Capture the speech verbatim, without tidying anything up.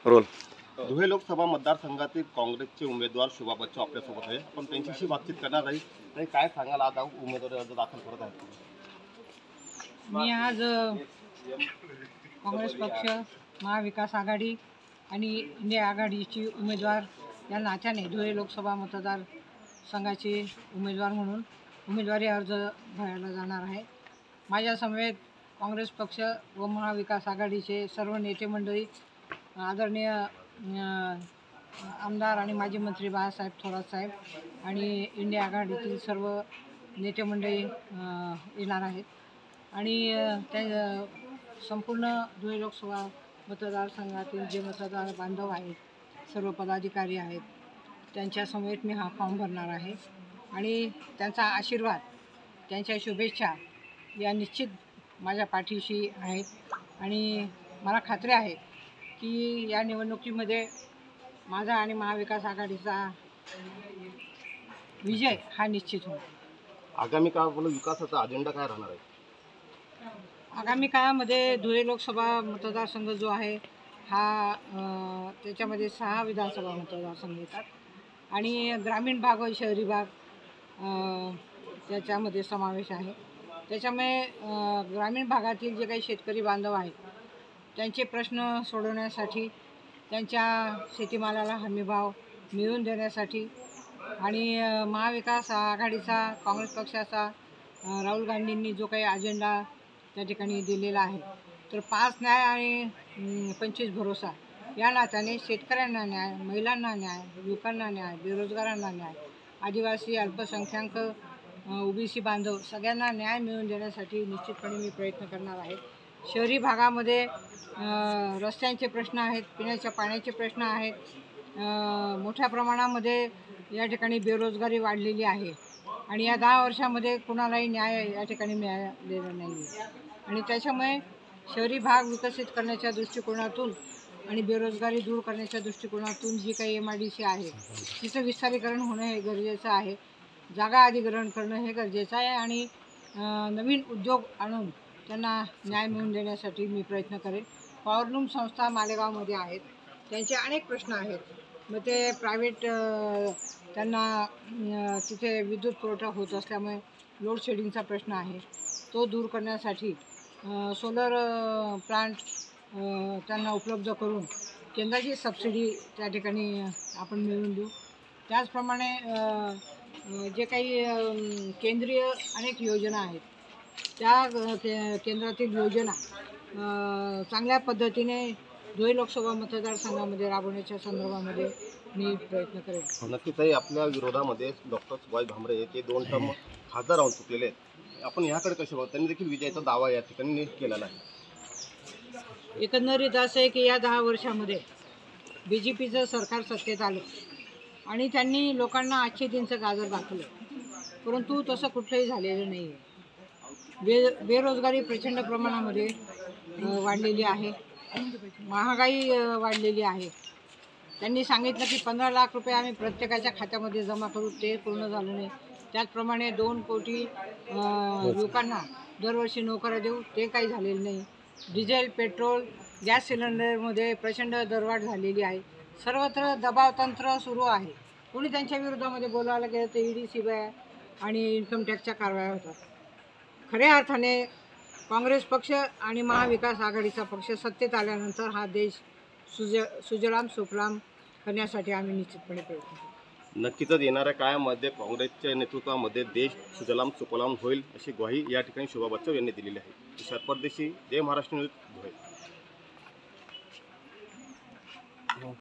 Role Dhule Lok Sabha मतदारसंघातील काँग्रेसचे उमेदवार शोभा बच्चू आपल्यासोबत आहे. पण त्यांच्याशी बातचीत करणार आहे. आणि काय सांगाल, आज उमेदवारी अर्ज दाखल करत आहेत? मी आज काँग्रेस पक्ष, महाविकास आघाडी आणि इंडिया आघाडीची उमेदवार या नात्याने धुळे लोकसभा मतदारसंघाचे उमेदवार म्हणून उमेदवारी अर्ज भरायला जाणार आहे. माझ्या समवेत काँग्रेस पक्ष व महाविकास आघाडीचे सर्व नेते मंडळी, आदरणीय आमदार आणि माजी मंत्री बाळासाहेब थोरात साहेब आणि इंडिया आघाडीतील सर्व नेते मंडळी येणार आहेत. आणि त्या संपूर्ण धुळे लोकसभा मतदारसंघातील जे मतदार बांधव आहेत, सर्व पदाधिकारी आहेत, त्यांच्या समवेत मी हा फॉर्म भरणार आहे. आणि त्यांचा आशीर्वाद, त्यांच्या शुभेच्छा या निश्चित माझ्या पाठीशी आहेत. आणि मला खात्री आहे की या निवडणुकीमध्ये माझा आणि महाविकास आघाडीचा विजय हा निश्चित होईल. आगामी काळामध्ये विकासाचा अजेंडा काय राहणार आहे? आगामी काळामध्ये धुळे लोकसभा मतदारसंघ जो आहे हा त्याच्यामध्ये सहा विधानसभा मतदारसंघ येतात आणि ग्रामीण भाग व शहरी भाग त्याच्यामध्ये समावेश आहे. त्याच्यामुळे ग्रामीण भागातील जे काही शेतकरी बांधव आहेत त्यांचे प्रश्न सोडवण्यासाठी, त्यांच्या शेतीमालाला हमीभाव मिळवून देण्यासाठी आणि महाविकास आघाडीचा, काँग्रेस पक्षाचा, राहुल गांधींनी जो काही अजेंडा त्या ठिकाणी दिलेला आहे, तर पाच न्याय आणि पंचवीस भरोसा या नात्याने शेतकऱ्यांना न्याय, महिलांना न्याय, युवकांना न्याय, बेरोजगारांना न्याय, आदिवासी, अल्पसंख्याक, ओबीसी बांधव सगळ्यांना न्याय मिळवून देण्यासाठी निश्चितपणे मी प्रयत्न करणार आहे. शहरी भागामध्ये रस्त्यांचे प्रश्न आहेत, पिण्याच्या पाण्याचे प्रश्न आहेत, मोठ्या प्रमाणामध्ये या ठिकाणी बेरोजगारी वाढलेली आहे आणि या दहा वर्षामध्ये कुणालाही न्याय या ठिकाणी मिळालेला नाही आहे. आणि त्याच्यामुळे शहरी भाग विकसित करण्याच्या दृष्टिकोनातून आणि बेरोजगारी दूर करण्याच्या दृष्टिकोनातून जी काही एम आय डी सी आहे तिचं विस्तारीकरण होणं हे गरजेचं आहे. जागा अधिग्रहण करणं हे गरजेचं आहे आणि नवीन उद्योग आणून त्यांना न्याय मिळवून देण्यासाठी मी प्रयत्न करेन. पॉवरलूम संस्था मालेगावमध्ये आहेत, त्यांचे अनेक प्रश्न आहेत. मग ते प्रायव्हेट त्यांना तिथे विद्युत पुरवठा होत असल्यामुळे लोड शेडिंगचा प्रश्न आहे, तो दूर करण्यासाठी सोलर प्लांट त्यांना उपलब्ध करून केंद्राची सबसिडी त्या ठिकाणी आपण मिळवून देऊ. त्याचप्रमाणे जे काही केंद्रीय अनेक योजना आहेत त्या के केंद्रातील योजना चांगल्या पद्धतीने धुळे लोकसभा मतदारसंघामध्ये राबवण्याच्या संदर्भामध्ये मी प्रयत्न करेन. नक्कीच आपल्या विरोधामध्ये डॉक्टर सुभाष भामरे हे दोन टर्म खासदार राहून चुकलेले आहेत. आपण ह्याकडे कसे बघतो? त्यांनी देखील विजयाचा दावा या ठिकाणी केलेला आहे. एकंदरीत असं आहे की या दहा वर्षामध्ये बी जे पीचं सरकार सत्तेत आलं आणि त्यांनी लोकांना आजचे दिनचं गाजर दाखवलं, परंतु तसं कुठलंही झालेलं नाही आहे. बे बेरोजगारी प्रचंड प्रमाणामध्ये वाढलेली आहे, महागाई वाढलेली आहे. त्यांनी सांगितलं की पंधरा लाख रुपये आम्ही प्रत्येकाच्या खात्यामध्ये जमा करू, ते पूर्ण झालं नाही. त्याचप्रमाणे दोन कोटी लोकांना दरवर्षी नोकऱ्या देऊ, ते काही झालेलं नाही. डिझेल, पेट्रोल, गॅस सिलेंडरमध्ये प्रचंड दरवाढ झालेली आहे. सर्वत्र दबावतंत्र सुरू आहे. कोणी त्यांच्या विरोधामध्ये बोलायला गेलं तर ईडी, सी बी आय आणि इन्कम टॅक्सच्या कारवाया होतात. खऱ्या अर्थाने काँग्रेस पक्ष आणि महाविकास आघाडीचा पक्ष सत्तेत आल्यानंतर हा देश सुज सुजलाम सुफलाम करण्यासाठी आम्ही निश्चितपणे प्रयत्न करू. नक्कीच येणाऱ्या काळामध्ये काँग्रेसच्या नेतृत्वामध्ये देश सुजलाम सुफलाम होईल अशी ग्वाही या ठिकाणी शोभा बच्चू यांनी दिलेली आहे. शरद परदेशी, जय महाराष्ट्र न्यूज, धुळे.